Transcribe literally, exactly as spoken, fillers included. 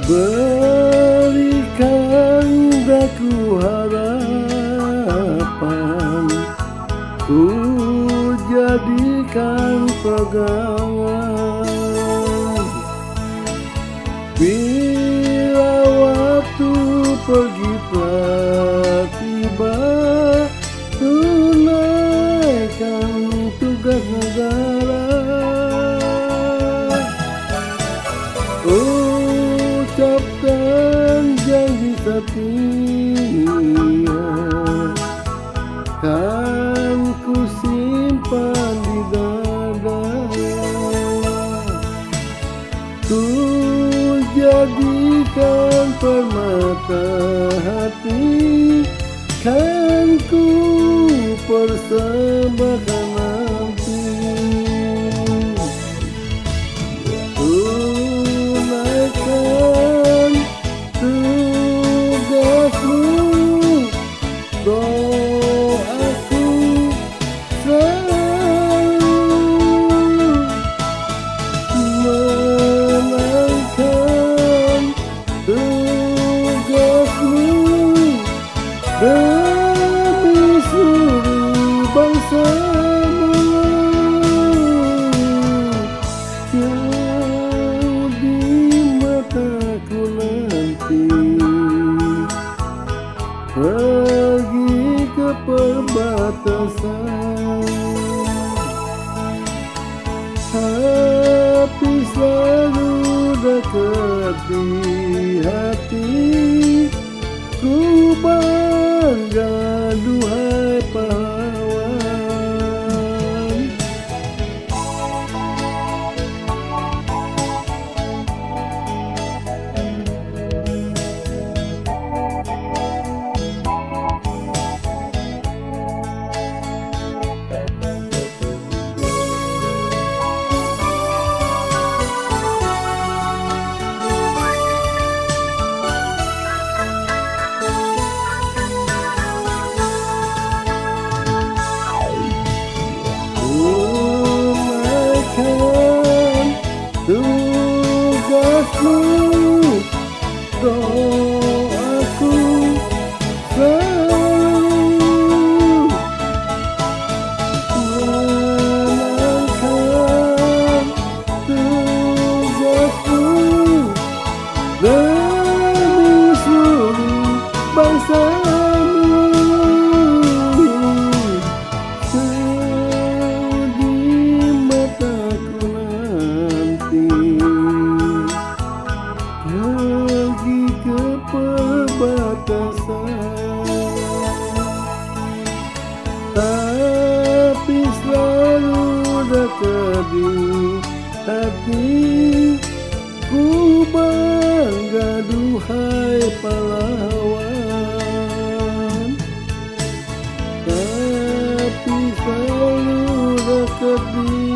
Berikan daku harapan, ku jadikan pegangan. Bila waktu pergi telah tiba, tunaikan tugas negara. Ucapkan janji setia, kan ku simpan di dada. Ku jadikan permata hati, kan ku persembahkan nanti. Tunaikan tugasmu, doaku selalu menangkan tugasmu demi seluruh bangsamu. Jauh di mataku nanti, pergi ke perbatasan, tapi selalu dekat di hati. Ku bangga duhai pahlawan. Tugasmu, doaku selalu menangkan tugasmu demi seluruh bangsamu. Pergi ke perbatasan, tapi selalu dekat di hati. Ku bangga duhai pahlawan, tapi selalu dekat di